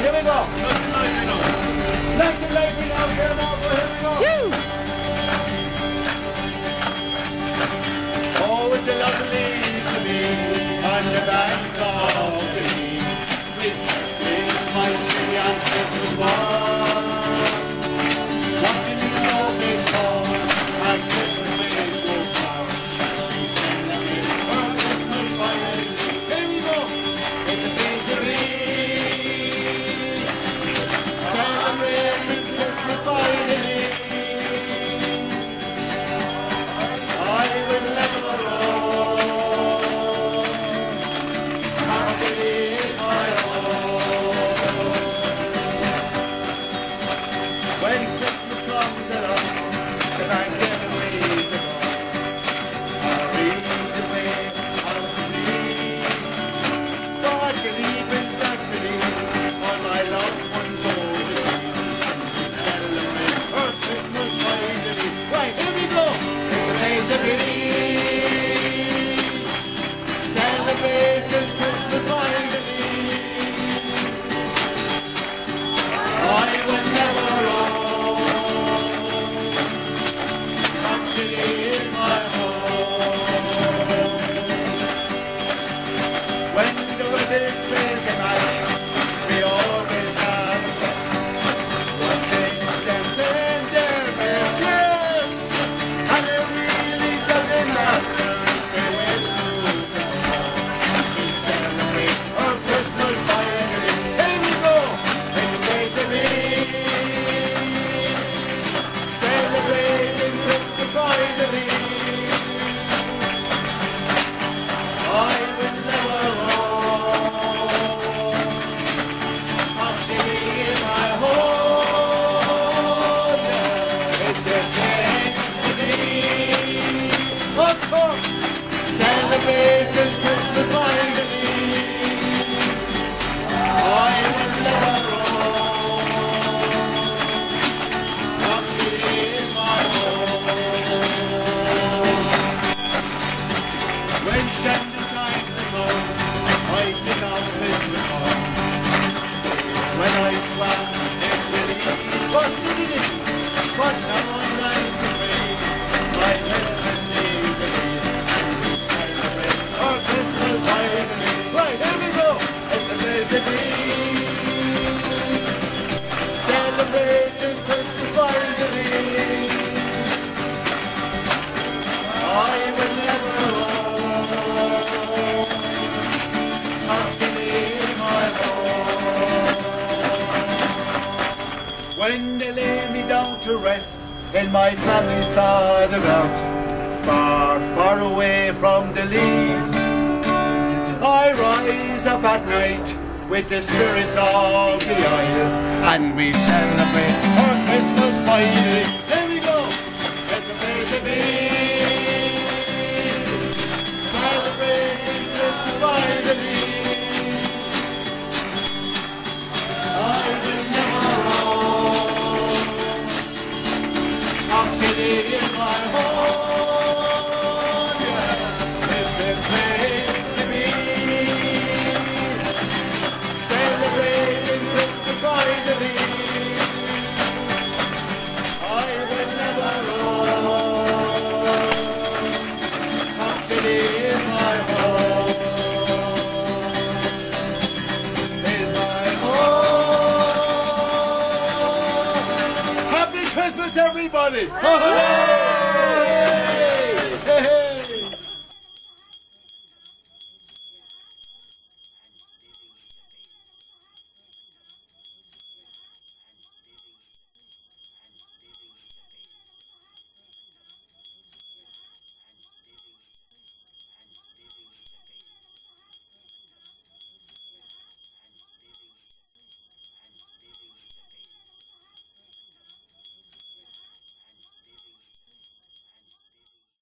here we go. Let's like we now, here we go. Oh, it's a lovely to be on the banks of the Lee, with my city on Christmas wall. Watching you so big fall as Christmas days go by. We celebrate our Christmas fire. Here we go. It's a misery. Celebrating Christmas finally. I will never roam. Happy is my home. When Christmas comes along, then I get away to go. I'll read the way out to sea. God believe in naturally, all my loved ones overseas. We celebrate our Christmas finally. Right, here we go. It's a place to be. Celebrating Christmas finally. I will never roam. Actually is my home. When the weather is crazy much, we always have one thing and then they're blessed. And it really doesn't matter where we're through. We celebrate our Christmas finally. Here we go. It's a place to be. Celebrating Christmas finally. I will never roam. Actually in my home. It's the place to be. Of course. Celebrating Christmas finally. I will never roam. Actually in my home. When Shannon time to go, I think of Christmas home. When I swam, it's really was needed, but now I'm nice to pray. My head and knees are deep, and we celebrate our Christmas finally. Right, here we go. It's the place to be. Celebrating Christmas finally. I will never roam. Actually in my home. When they lay me down to rest, then my family thought around, far, far away from the lead. I rise up at night with the spirits of the isle, and we celebrate our Christmas finally. Here we go. It's the place to be. Celebrating Christmas finally. I will never roam. Actually in my home, yeah, it's the place to be. Celebrating Christmas finally. I will never roam. Actually in my home. Is my home. Happy Christmas, everybody!